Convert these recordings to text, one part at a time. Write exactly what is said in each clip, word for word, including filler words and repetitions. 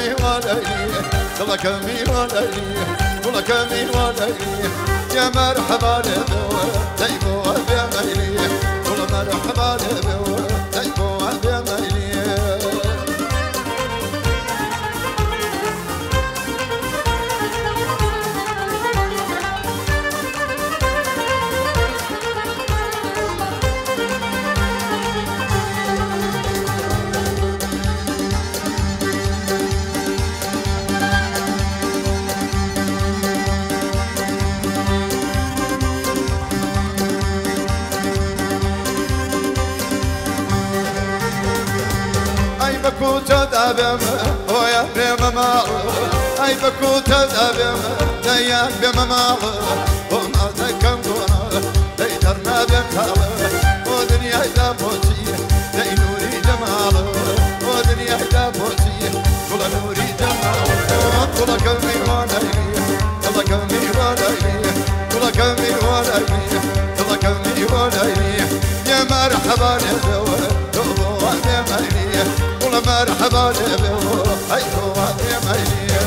كمي وليلي والله كمي وليلي والله كمي وليلي يا مرحبا لبوا تيبوا بميلي والله مرحبا لبوا تيبوا بميلي بكوت دابم ويا بمما اي بكوت دابم يا بمما وما تكم دون ديرنا بكال ودنيا دابوتي دي نوري جمال ودنيا دابوتي كل نوري جمال كل كمي وليلي كل كمي وليلي كل كمي وليلي كل كمي وليلي يا مرحبا للزواج مرحبا لبوا أيها يا ميلي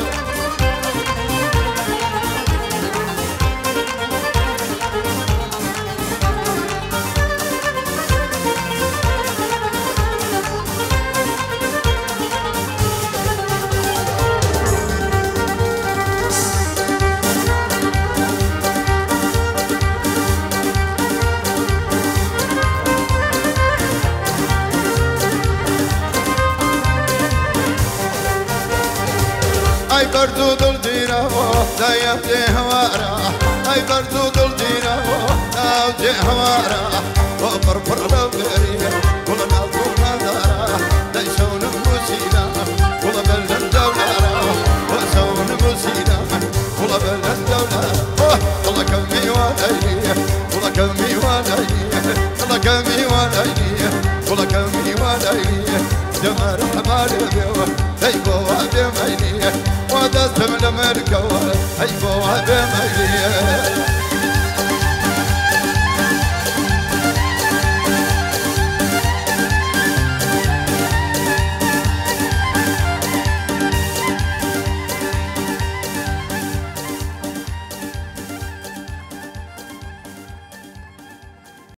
اي بردود الجيرة دايم جهوارا اي بردود الجيرة او جهوارا وبربر لو غيري كل نالكونا دارا دايشون موسيدا كل بلن دولارا وسون موسيدا كل بلن دولارا كل كمي وليلي كل كمي وليلي كل كمي وليلي كل كمي وليلي جمر حمال بيو هيبوا بميلي ودستم لمركوا هيبوا بميلي